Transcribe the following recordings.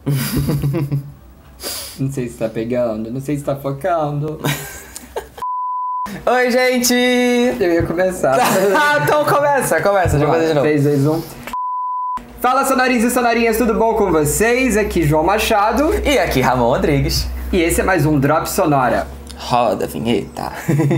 Não sei se tá pegando, não sei se tá focando. Oi, gente! Eu ia começar. Então começa, deixa eu fazer de novo. 3, 2, 1. Fala, sonorinhos e sonorinhas, tudo bom com vocês? Aqui João Machado. E aqui Ramon Rodrigues. E esse é mais um Drop Sonora. Roda a vinheta.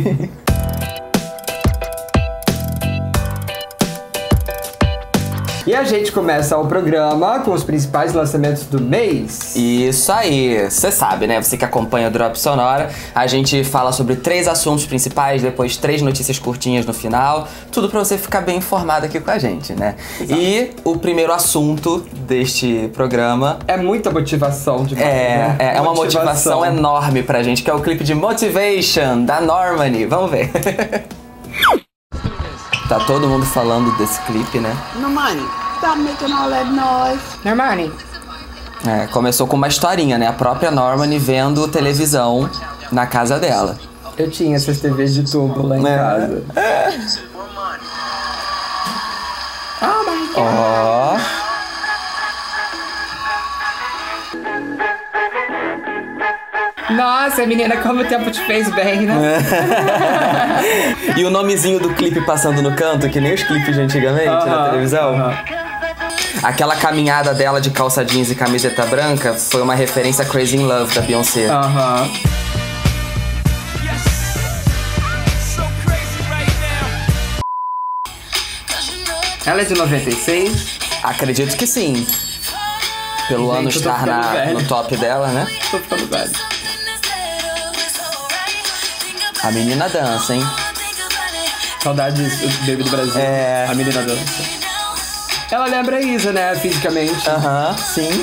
E a gente começa o programa com os principais lançamentos do mês. Isso aí, você sabe, né? Você que acompanha o Drop Sonora, a gente fala sobre 3 assuntos principais, depois 3 notícias curtinhas no final, tudo pra você ficar bem informado aqui com a gente, né? Exato. E o primeiro assunto deste programa É muita motivação demais, né? é uma motivação enorme pra gente, que é o clipe de Motivation, da Normani. Vamos ver. Tá todo mundo falando desse clipe, né? Normani, stop making all that noise. Normani. Começou com uma historinha, né? A própria Normani vendo televisão na casa dela. Eu tinha essas TVs de tubo lá em casa. Oh my God. Ó. Nossa, menina, como o tempo te fez bem, né? E o nomezinho do clipe passando no canto, que nem os clipes de antigamente na televisão. Aquela caminhada dela de calça jeans e camiseta branca foi uma referência a Crazy in Love, da Beyoncé. Ela é de 96? Acredito que sim. Pelo Gente, ano eu tô estar ficando velho. no top dela, né? Tô ficando velho. A menina dança, hein? Saudades do Baby do Brasil. A menina dança. Ela lembra a Isa, né, fisicamente. Sim.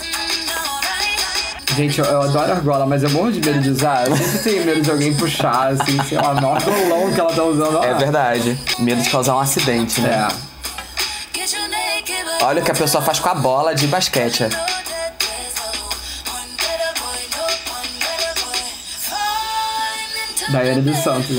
Gente, eu adoro argola, mas eu morro de medo de usar. Eu sempre tenho medo de alguém puxar, assim, sei lá, no argolão que ela tá usando. É verdade. Medo de causar um acidente, né? Olha o que a pessoa faz com a bola de basquete. Daiane dos Santos.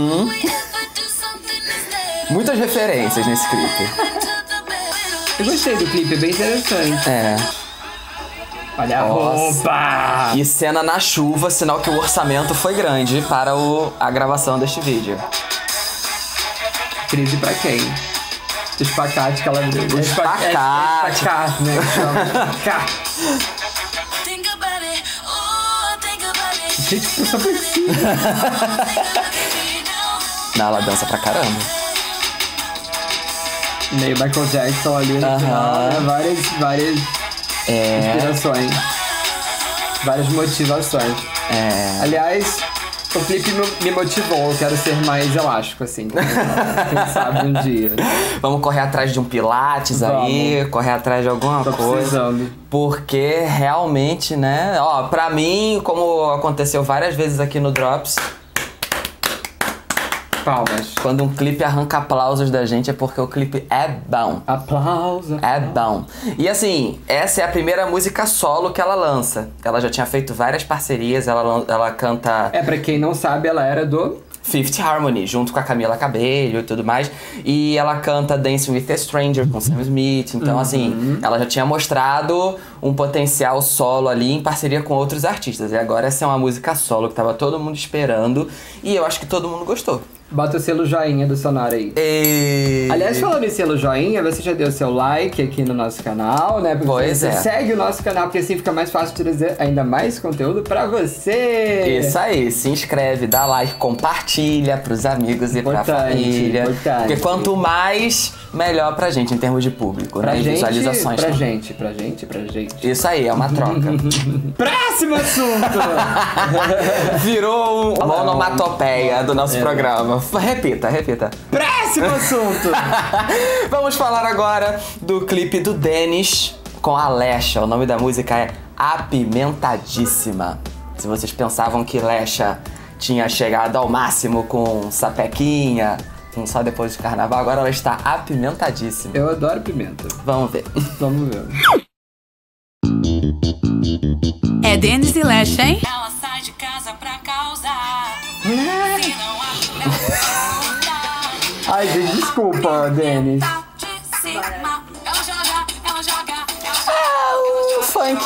Muitas referências nesse clipe. Eu gostei do clipe, é bem interessante. Olha a roupa! E cena na chuva, sinal que o orçamento foi grande para a gravação deste vídeo. Crise pra quem? Espacate que ela viu. Espacate. Espacate, né? Espacate. Gente, que pessoa precisa. Não, ela dança pra caramba. Meio Michael Jackson ali no final, né? Várias inspirações. Várias motivações. Aliás, o clipe me motivou, eu quero ser mais elástico, assim. Quem sabe um dia. Vamos correr atrás de um pilates aí, correr atrás de alguma coisa. Precisando. Porque realmente, né? Ó, pra mim, como aconteceu várias vezes aqui no Drops, Palmas. quando um clipe arranca aplausos da gente é porque o clipe é bom. Aplauso. É bom. E assim, essa é a primeira música solo que ela lança. Ela já tinha feito várias parcerias, ela canta... Pra quem não sabe, ela era do... Fifth Harmony, junto com a Camila Cabello e tudo mais. E ela canta Dancing with a Stranger com Sam Smith. Então, assim, ela já tinha mostrado um potencial solo ali em parceria com outros artistas. E agora essa é uma música solo que tava todo mundo esperando. E eu acho que todo mundo gostou. Bota o selo joinha do Sonora aí. Aliás, falando em selo joinha, você já deu seu like aqui no nosso canal, né? Pois é. Segue o nosso canal, porque assim fica mais fácil de trazer ainda mais conteúdo pra você. Isso aí, se inscreve, dá like, compartilha pros amigos e pra família. Porque quanto mais, melhor pra gente em termos de público, né? Visualizações. Pra gente. Isso aí, é uma troca. Próximo assunto! Virou uma onomatopeia do nosso programa. Repita. Próximo assunto! Vamos falar agora do clipe do Dennis com a Lesha. O nome da música é Apimentadíssima. Se vocês pensavam que Lesha tinha chegado ao máximo com sapequinha, com só depois do carnaval, agora ela está apimentadíssima. Eu adoro pimenta. Vamos ver. Vamos ver. É Dennis e Lesha, hein? Ela sai de casa pra causar. Ai, gente, desculpa, Dennis. Ela joga, ela joga. funk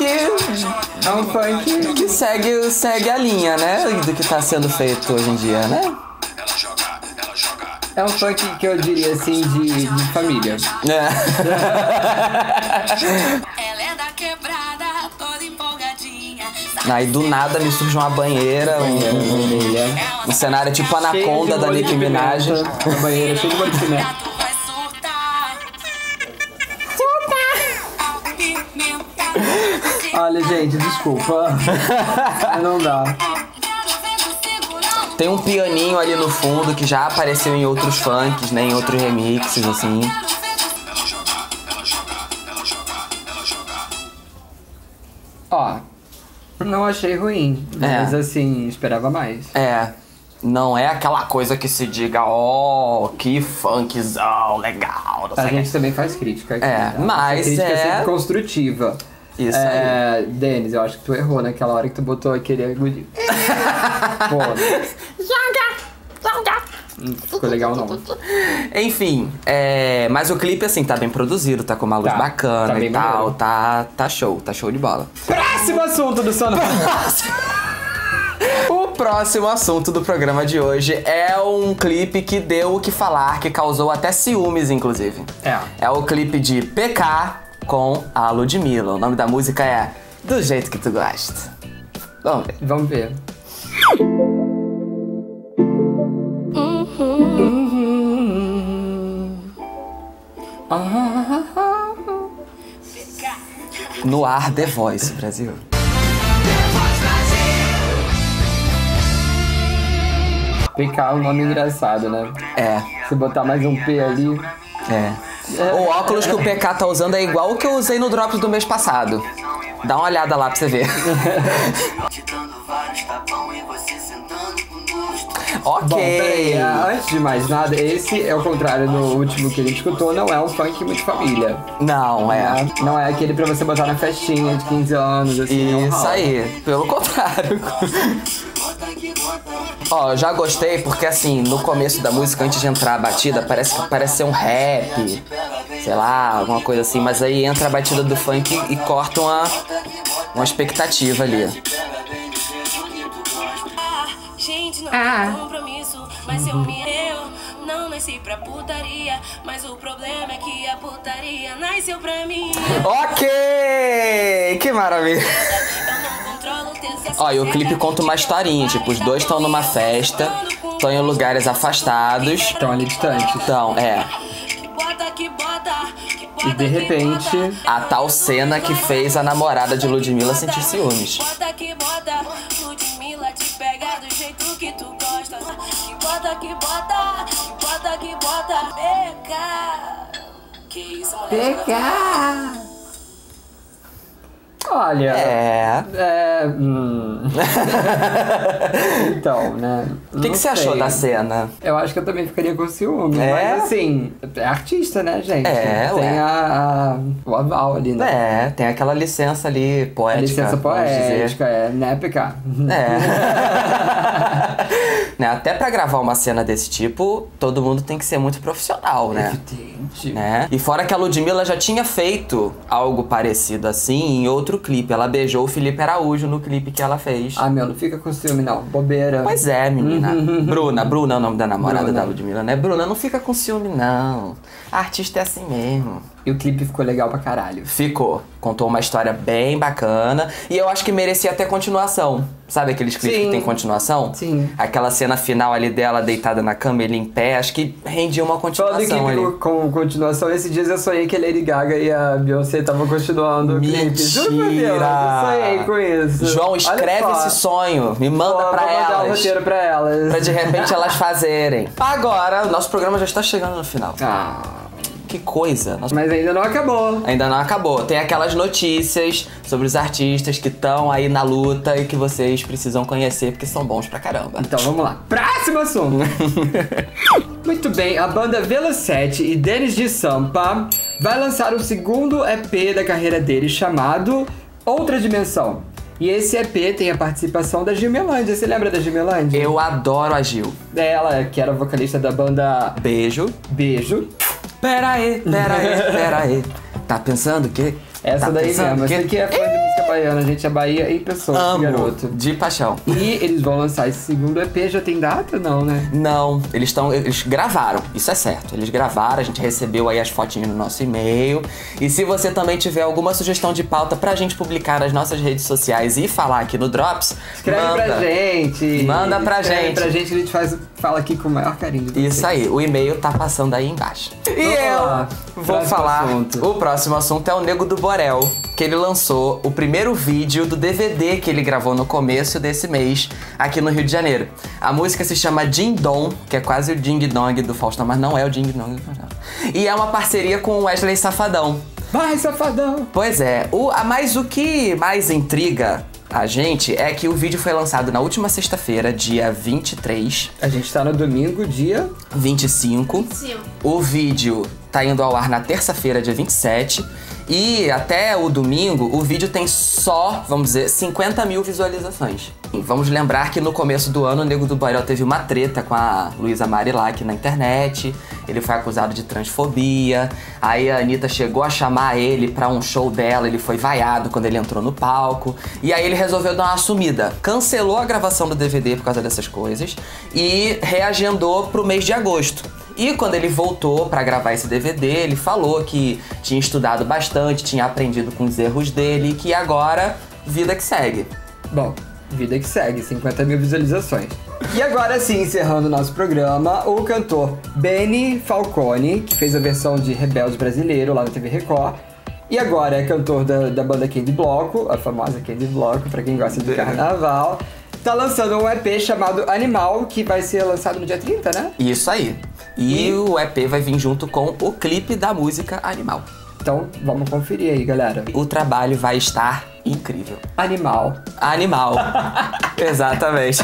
que segue a linha, né? Do que tá sendo feito hoje em dia, né? É um funk que eu diria assim de família. Ela é da quebrada, toda empolgadinha. Aí do nada me surge uma banheira, um cenário tipo Anaconda da Nicki Minaj. Uma banheira cheia de molho de pimenta. Tu vai surtar. Pimenta. Olha, gente, desculpa. Não dá. Tem um pianinho ali no fundo que já apareceu em outros funks, né? Em outros remixes, assim. Ó, não achei ruim, mas assim, esperava mais. Não é aquela coisa que se diga, que funkzão, legal. A gente também faz crítica aqui. Mas a crítica é sempre construtiva. Isso aí. Denis, eu acho que tu errou naquela hora que tu botou aquele agulhinho. Pô. Ficou legal não. Enfim, mas o clipe, assim, tá bem produzido, tá com uma luz bacana tá e tal. Tá show de bola. Próximo assunto do Sono. O próximo assunto do programa de hoje é um clipe que deu o que falar, que causou até ciúmes, inclusive. É o clipe de PK com a Ludmilla. O nome da música é Do Jeito Que Tu Gosta. Vamos ver. No ar, The Voice, Brasil. PK é um nome engraçado, né? Se botar mais um P ali... O óculos que o PK tá usando é igual o que eu usei no Drops do mês passado. Dá uma olhada lá pra você ver. Ok. Bom, peraí, antes de mais nada, esse, ao contrário do último que a gente escutou, não é um funk muito família. Não é. Não é aquele pra você botar na festinha de 15 anos, assim. Isso aí, pelo contrário. Já gostei porque, assim, no começo da música, antes de entrar a batida, parece ser um rap, sei lá, alguma coisa assim, mas aí entra a batida do funk e corta uma expectativa ali. Gente, não tem compromisso, mas eu não nasci pra putaria, mas o problema é que a putaria nasceu pra mim. Ok! Que maravilha! Eu não controlo o teu. E o clipe conta uma historinha, tipo, os dois estão numa festa, estão em lugares afastados. Estão ali distantes. E de repente, a tal cena que fez a namorada de Ludmilla sentir ciúmes. Ludmilla te pega do jeito que tu gosta. Que bota, PK. Que isso, PK. Olha. Então, né? O que você achou da cena? Eu acho que eu também ficaria com ciúme. Mas assim, é artista, né, gente? Tem o aval ali, né? Tem aquela licença ali poética. Licença poética, né, PK? Né, até pra gravar uma cena desse tipo, todo mundo tem que ser muito profissional, né? Evidente. Né? E fora que a Ludmilla já tinha feito algo parecido assim em outro clipe. Ela beijou o Felipe Araújo no clipe que ela fez. Não fica com ciúme não, bobeira. Pois é, menina. Bruna é o nome da namorada da Ludmilla, né? Bruna, não fica com ciúme não. A artista é assim mesmo. E o clipe ficou legal pra caralho. Ficou. Contou uma história bem bacana. E eu acho que merecia até continuação. Sabe aqueles clipes que tem continuação? Sim. Aquela cena final ali dela deitada na cama, ele em pé. Acho que rendia uma continuação Falando ali. Com continuação, esses dias eu sonhei que a Lady Gaga e a Beyoncé estavam continuando o clipe. Juro por Deus, eu sonhei com isso. João, escreve esse sonho. Me manda pra elas. Vou mandar o roteiro pra elas. Pra de repente elas fazerem. Agora, o nosso programa já está chegando no final. Que coisa. Mas ainda não acabou. Ainda não acabou. Tem aquelas notícias sobre os artistas que estão aí na luta e que vocês precisam conhecer porque são bons pra caramba. Então vamos lá. Próximo assunto. Muito bem, a banda Velocete e Denis de Sampa vai lançar o segundo EP da carreira dele chamado Outra Dimensão. E esse EP tem a participação da Gil Melândia. Você lembra da Gil Melândia? Eu adoro a Gil. Ela, que era vocalista da banda Beijo. Pera aí. Tá pensando o quê? Essa daí mesmo. Você que é fã de música música baiana, gente. A Bahia em pessoa, esse garoto. De paixão. E eles vão lançar esse segundo EP, já tem data? Não, né? Não, eles gravaram, isso é certo. Eles gravaram, a gente recebeu aí as fotinhas no nosso e-mail. E se você também tiver alguma sugestão de pauta pra gente publicar nas nossas redes sociais e falar aqui no Drops, escreve pra gente. Manda pra gente. Escreve pra gente, a gente fala aqui com o maior carinho. Isso aí, o e-mail tá passando aí embaixo. E eu vou falar, o próximo assunto é o Nego do Borel, que ele lançou o primeiro vídeo do DVD que ele gravou no começo desse mês, aqui no Rio de Janeiro. A música se chama Ding Dong, que é quase o Ding Dong do Faustão, mas não é o Ding Dong do Faustão. E é uma parceria com o Wesley Safadão. Vai, Safadão! Pois é, mas o que mais intriga a gente é que o vídeo foi lançado na última sexta-feira, dia 23. A gente tá no domingo, dia 25. O vídeo tá indo ao ar na terça-feira, dia 27. E até o domingo, o vídeo tem só, vamos dizer, 50 mil visualizações. E vamos lembrar que no começo do ano, o Nego do Borel teve uma treta com a Luísa Marilac na internet. Ele foi acusado de transfobia. Aí a Anitta chegou a chamar ele pra um show dela. Ele foi vaiado quando ele entrou no palco. E aí ele resolveu dar uma sumida. Cancelou a gravação do DVD por causa dessas coisas. E reagendou pro mês de agosto. E quando ele voltou pra gravar esse DVD, ele falou que tinha estudado bastante, tinha aprendido com os erros dele e que agora, vida que segue. Bom, vida que segue, 50 mil visualizações. E agora sim, encerrando o nosso programa, o cantor Benny Falcone, que fez a versão de Rebelde Brasileiro lá na TV Record, e agora é cantor da banda Candy Bloco, a famosa Candy Bloco, pra quem gosta de carnaval, tá lançando um EP chamado Animal, que vai ser lançado no dia 30, né? Isso aí. E o EP vai vir junto com o clipe da música Animal. Então, vamos conferir aí, galera. O trabalho vai estar incrível. Animal. Exatamente.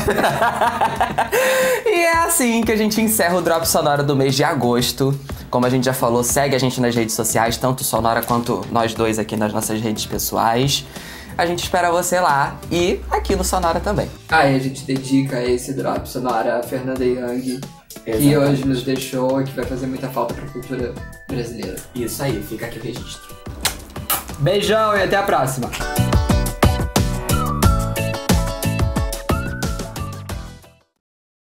E é assim que a gente encerra o Drop Sonora do mês de agosto. Como a gente já falou, segue a gente nas redes sociais, tanto Sonora quanto nós dois aqui nas nossas redes pessoais. A gente espera você lá e aqui no Sonora também. Aí a gente dedica esse Drop Sonora a Fernanda Young, que hoje nos deixou e que vai fazer muita falta pra cultura brasileira. Isso aí, fica aqui o registro. Beijão e até a próxima!